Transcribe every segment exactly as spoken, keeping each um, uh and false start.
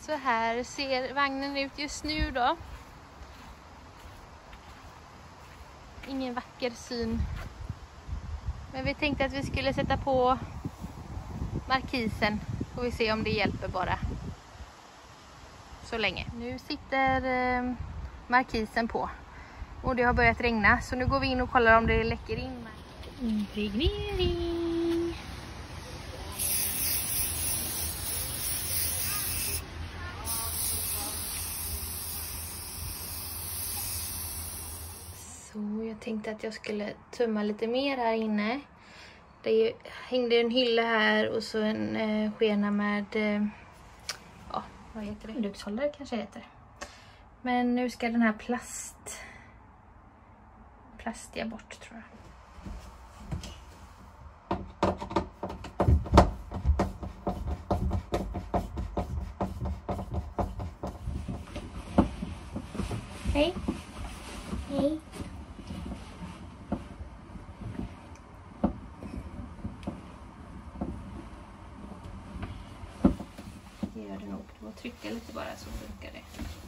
Så här ser vagnen ut just nu då. Ingen vacker syn. Men vi tänkte att vi skulle sätta på markisen. Får vi se om det hjälper bara. Så länge. Nu sitter eh, markisen på. Och det har börjat regna. Så nu går vi in och kollar om det läcker in. Impregnering. Så jag tänkte att jag skulle tumma lite mer här inne. Det hängde en hylla här och så en eh, skena med, eh, ja, vad heter det? Produktshållare kanske heter. Men nu ska den här plast, plastiga bort tror jag. Hej. Hej. Det gör det nog. Du får trycka lite bara så funkar det.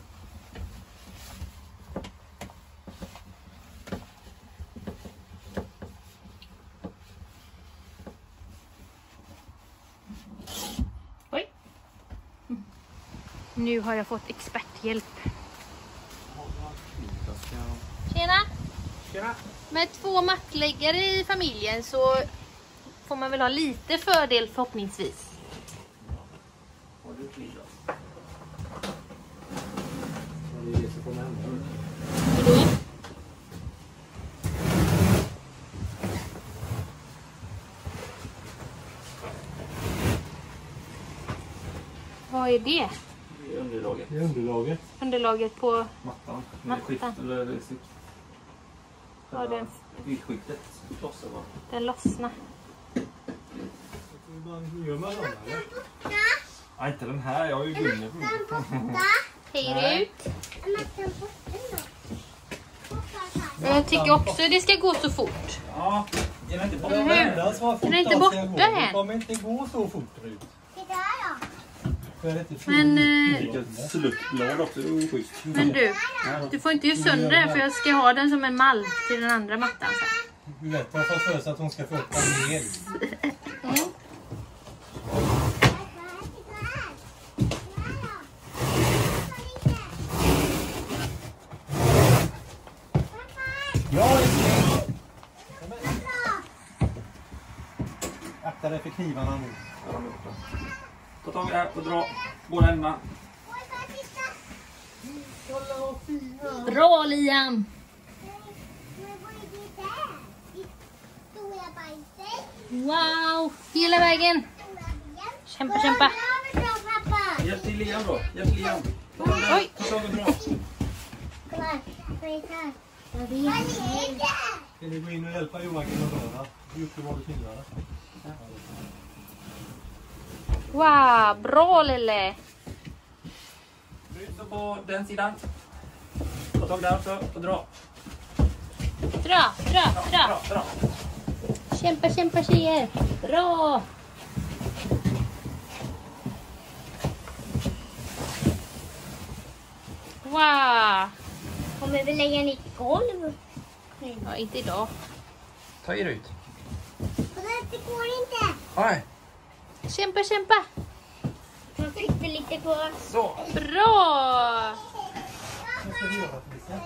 Oj. Mm. Nu har jag fått experthjälp. Tjena! Tjena! Med två mattläggare i familjen så får man väl ha lite fördel förhoppningsvis. Har du kli då? Vad är det som kommer hända nu? Vadå? Vad är det? Det är underlaget. Det är underlaget. Underlaget på mattan. mattan. Skift, eller sitt. Ja, den, Ytskiktet lossar bara. den lossnar. Gör man den eller? Nej, inte den här. Jag har ju gummi på. Hej ut. Jag tycker också det ska gå så fort. Ja, är den inte borta? Eller hur? Den är inte borta än. Det kommer inte gå så fort ut. Men, eh, Vilket sluttblad också, det är schysst. men du, du får inte göra sönder den för jag ska ha den som en mall till den andra mattan sen. Du vet, jag får för sig att hon ska få upp den ner. Mm. Ja, det är akta dig för knivarna nu. Ta tag i det här och dra båda ändarna. Bra Liam! Wow! Hela vägen! Kämpa, kämpa! Hjälp till Liam då. Hjälp Liam. Oj! Ta tag och dra. Ska ni gå in och hjälpa Joakim och dra? Jocke var det knivarna. Wow! Bra Lille! Bryt så på den sidan. Ta tag där också och dra. Dra, dra, dra! Dra, dra. Kämpa, kämpa tjejer! Bra! Wow! Kommer vi lägga nytt golv? Ja, inte idag. Ta er ut. Det går inte. Nej. Kämpa, kämpa! Man flyttar lite kvar. Så. Bra! Vad ska vi göra för det?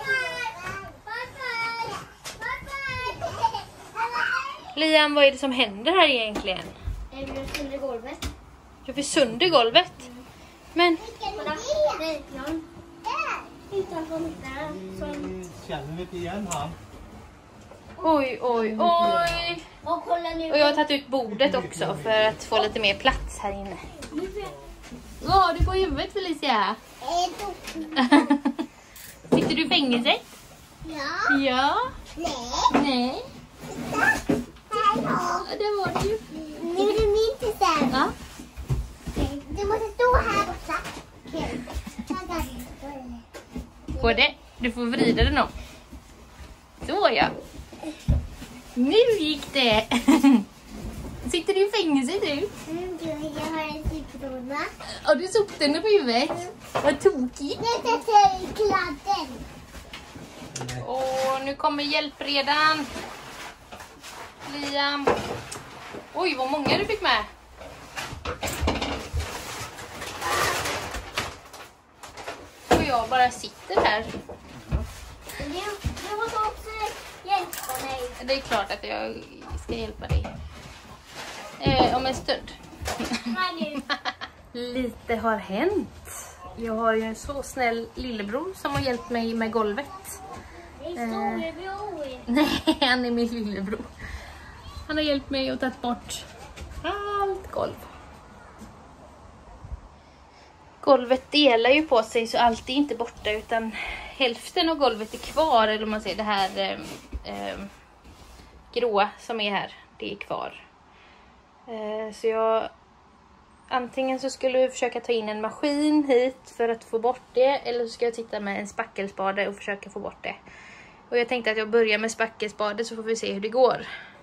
Liam, vad är det som händer här egentligen? Jag vill sönder golvet. Du får sönder golvet. Men, Kolla, nej, någon. Utanför mittan. Som... Känner vi inte igen han? oj, oj, oj. Och kolla nu. Och jag har tagit ut bordet också för att få lite mer plats här inne. Vad har du på huvudet, Felicia? Sitter du i fängelse? Ja. Ja. Nej. Nej. Ja, det var det ju. Nu är det min sen. Ja. Du måste stå här borta. Går det? Du får vrida den om. Så ja. Nu gick det. Sitter du i fängelse du? Mm, du, jag har en cykelrunda. Ja, Har du soptunnor på huvudet? Vad tokigt. Nu sätter jag i kladden. Åh, nu kommer hjälpredan. Liam. Oj, vad många du fick med. Och jag bara sitter här. Du, du måste också hjälpa mig. Det är klart att jag ska hjälpa dig. Eh, om en stund. Nu. Lite har hänt. Jag har ju en så snäll lillebror som har hjälpt mig med golvet. Det är storebror. Nej, han är min lillebror. Han har hjälpt mig att ta bort allt golv. Golvet delar ju på sig så allt är inte borta utan hälften av golvet är kvar. Eller om man säger det här eh, eh, gråa som är här, det är kvar. Eh, så jag antingen så skulle jag försöka ta in en maskin hit för att få bort det. Eller så ska jag titta med en spackelspade och försöka få bort det. Och jag tänkte att jag börjar med spackelspade så får vi se hur det går.